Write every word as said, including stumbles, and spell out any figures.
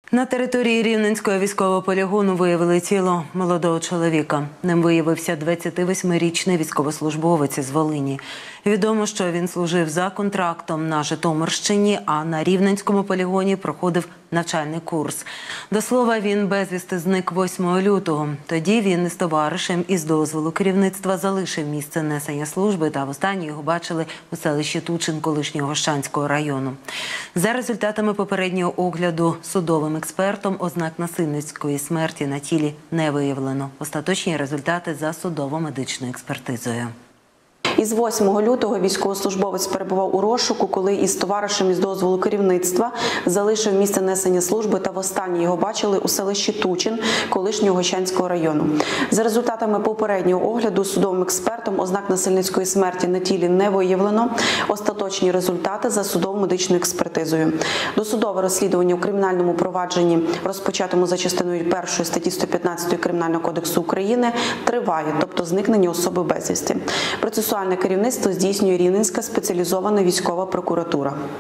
На території Рівненського військового полігону виявили тіло молодого чоловіка. Ним виявився двадцятивосьмирічний військовослужбовець із Волині. Відомо, що він служив за контрактом на Житомирщині, а на Рівненському полігоні проходив навчальний курс. До слова, він безвісти зник восьмого лютого. Тоді він із товаришем із дозволу керівництва залишив місце несення служби, та востаннє його бачили у селищі Тучин колишнього Гощанського району. За результатами попереднього огляду судовим експертом ознак насильницької смерті на тілі не виявлено. Остаточні результати за судово-медичною експертизою. Із восьмого лютого військовослужбовець перебував у розшуку, коли із товаришем із дозволу керівництва залишив місце несення служби, та востаннє його бачили у селищі Тучин колишнього Гощанського району. За результатами попереднього огляду судовим експертом ознак насильницької смерті на тілі не виявлено. Остаточні результати за судово-медичною експертизою. Досудове розслідування у кримінальному провадженні, розпочатому за частиною першої статті сто п'ятнадцять Кримінального кодексу України, триває, тобто зникнення особи безвісти. Процесуальне керівництво здійснює Рівненська спеціалізована військова прокуратура.